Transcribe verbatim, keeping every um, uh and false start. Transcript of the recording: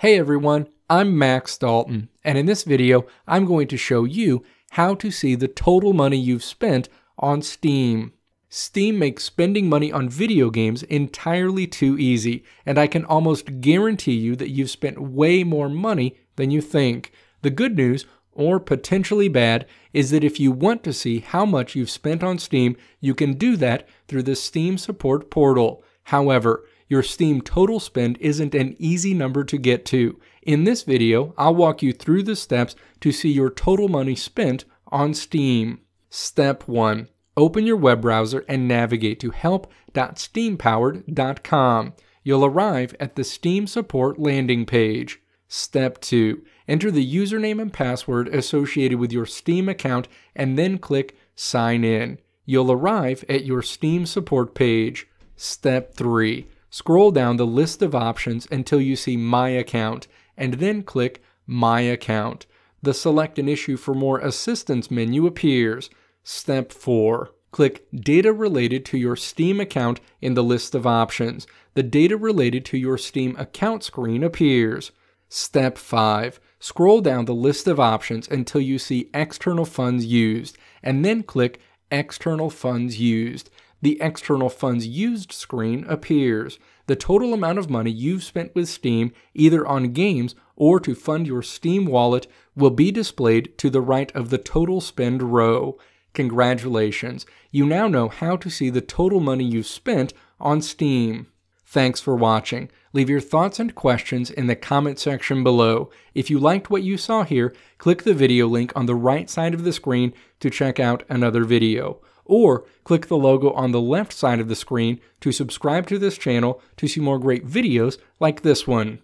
Hey everyone, I'm Max Dalton, and in this video, I'm going to show you how to see the total money you've spent on Steam. Steam makes spending money on video games entirely too easy, and I can almost guarantee you that you've spent way more money than you think. The good news, or potentially bad, is that if you want to see how much you've spent on Steam, you can do that through the Steam Support portal. However, your Steam total spend isn't an easy number to get to. In this video, I'll walk you through the steps to see your total money spent on Steam. Step one. Open your web browser and navigate to help dot steam powered dot com. You'll arrive at the Steam Support landing page. Step two. Enter the username and password associated with your Steam account and then click Sign In. You'll arrive at your Steam Support page. Step three. Scroll down the list of options until you see My Account, and then click My Account. The Select an Issue for More Assistance menu appears. Step four. Click Data Related to your Steam account in the list of options. The Data Related to your Steam account screen appears. Step five. Scroll down the list of options until you see External Funds Used, and then click External Funds Used. The External Funds Used screen appears. The total amount of money you've spent with Steam, either on games or to fund your Steam wallet, will be displayed to the right of the Total Spend row. Congratulations, you now know how to see the total money you've spent on Steam. Thanks for watching. Leave your thoughts and questions in the comment section below. If you liked what you saw here, click the video link on the right side of the screen to check out another video. Or click the logo on the left side of the screen to subscribe to this channel to see more great videos like this one.